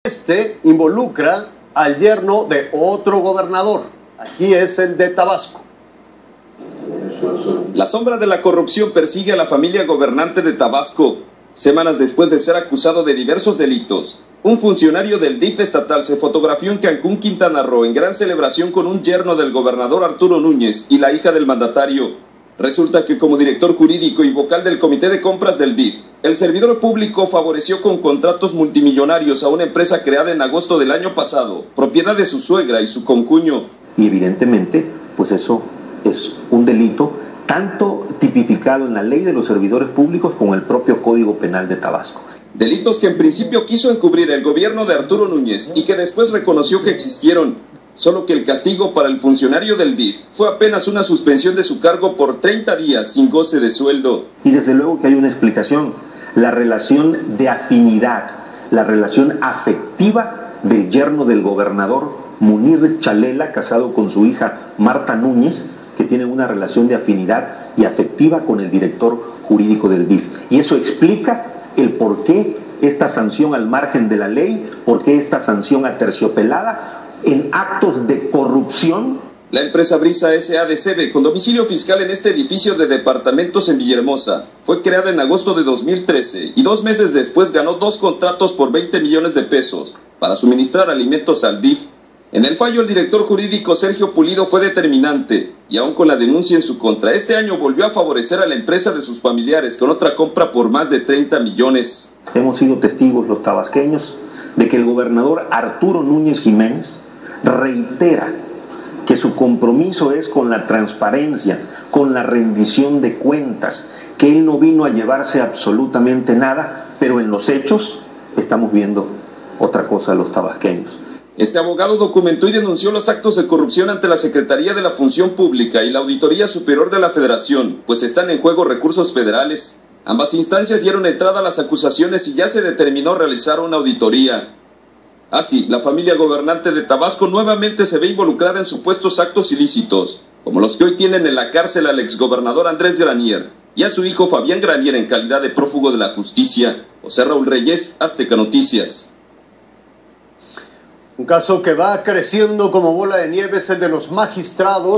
Este involucra al yerno de otro gobernador. Aquí es el de Tabasco. La sombra de la corrupción persigue a la familia gobernante de Tabasco. Semanas después de ser acusado de diversos delitos, un funcionario del DIF estatal se fotografió en Cancún, Quintana Roo, en gran celebración con un yerno del gobernador Arturo Núñez y la hija del mandatario. Resulta que como director jurídico y vocal del Comité de Compras del DIF, el servidor público favoreció con contratos multimillonarios a una empresa creada en agosto del año pasado, propiedad de su suegra y su concuño. Y evidentemente, pues eso es un delito tanto tipificado en la ley de los servidores públicos como en el propio Código Penal de Tabasco. Delitos que en principio quiso encubrir el gobierno de Arturo Núñez y que después reconoció que existieron. Solo que el castigo para el funcionario del DIF fue apenas una suspensión de su cargo por 30 días sin goce de sueldo. Y desde luego que hay una explicación, la relación de afinidad, la relación afectiva del yerno del gobernador Munir Chalela, casado con su hija Marta Núñez, que tienen una relación de afinidad y afectiva con el director jurídico del DIF. Y eso explica el por qué esta sanción al margen de la ley, por qué esta sanción aterciopelada en actos de corrupción. La empresa Brisa S.A.D.C.B., con domicilio fiscal en este edificio de departamentos en Villahermosa, fue creada en agosto de 2013 y 2 meses después ganó 2 contratos por 20 millones de pesos para suministrar alimentos al DIF. En el fallo, el director jurídico Sergio Pulido fue determinante y aún con la denuncia en su contra, este año volvió a favorecer a la empresa de sus familiares con otra compra por más de 30 millones. Hemos sido testigos los tabasqueños de que el gobernador Arturo Núñez Jiménez reitera que su compromiso es con la transparencia, con la rendición de cuentas, que él no vino a llevarse absolutamente nada, pero en los hechos estamos viendo otra cosa los tabasqueños. Este abogado documentó y denunció los actos de corrupción ante la Secretaría de la Función Pública y la Auditoría Superior de la Federación, pues están en juego recursos federales. Ambas instancias dieron entrada a las acusaciones y ya se determinó realizar una auditoría. Así, la familia gobernante de Tabasco nuevamente se ve involucrada en supuestos actos ilícitos, como los que hoy tienen en la cárcel al exgobernador Andrés Granier y a su hijo Fabián Granier en calidad de prófugo de la justicia. José Raúl Reyes, Azteca Noticias. Un caso que va creciendo como bola de nieve es el de los magistrados